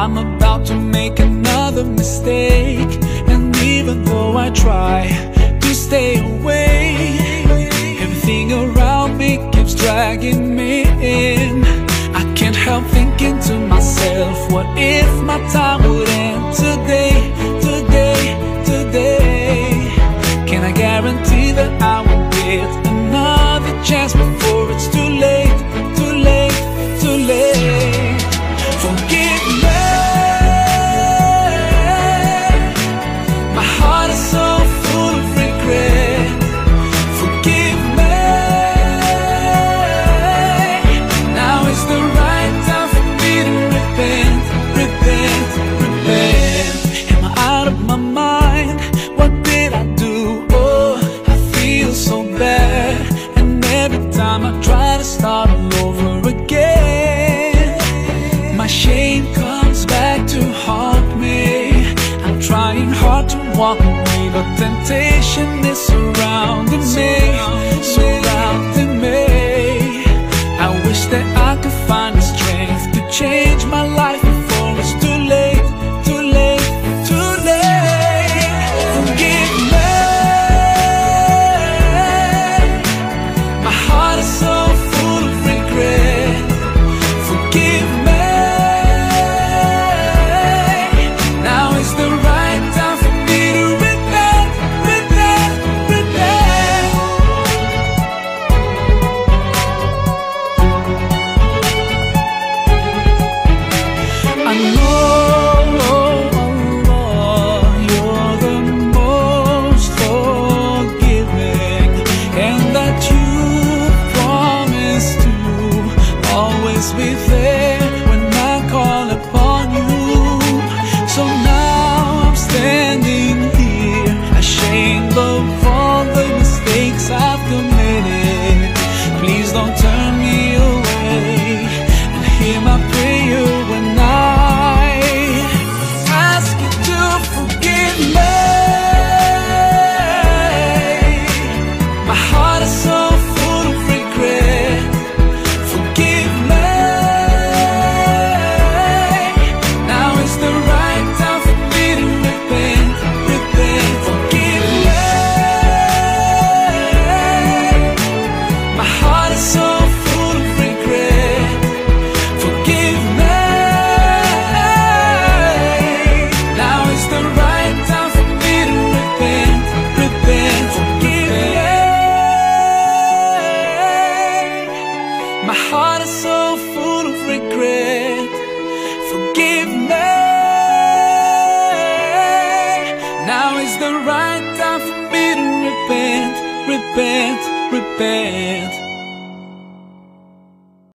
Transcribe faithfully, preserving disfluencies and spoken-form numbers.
I'm about to make another mistake, and even though I try to stay away, everything around me keeps dragging me in. I can't help thinking to myself, what if my time would end today, today, today? Can I guarantee that I will get another chance before it's too late, too late, too late? Forgive me, my heart is so full of regret. Forgive me, now is the right time for me to repent, repent, repent. Am I out of my mind? What did I do? Oh, I feel so bad, and every time I try to start all over again, my shame comes back to haunt me. I'm trying hard to walk away, but temptation is surrounding me, surrounding me. I wish that I could find the strength to change my life before it's too late, too late, too late. Forgive me, my heart is so full of regret. Forgive me, now is the right time for me to repent, repent, repent. I know, Allah, you're the most forgiving, and that you promise to always be there when I call upon you. So now I'm standing here, ashamed of all the mistakes I've committed. Please don't turn me away, and hear my prayer when I ask you to forgive me. My heart is so full of regret. Forgive me, now is the right time for me to repent, repent. Forgive me, my heart is so full of regret. Forgive me, now is the right time for me to repent, repent. Forgive me, my heart is so full of regret. Forgive me, now is the right time for me to repent, repent, repent.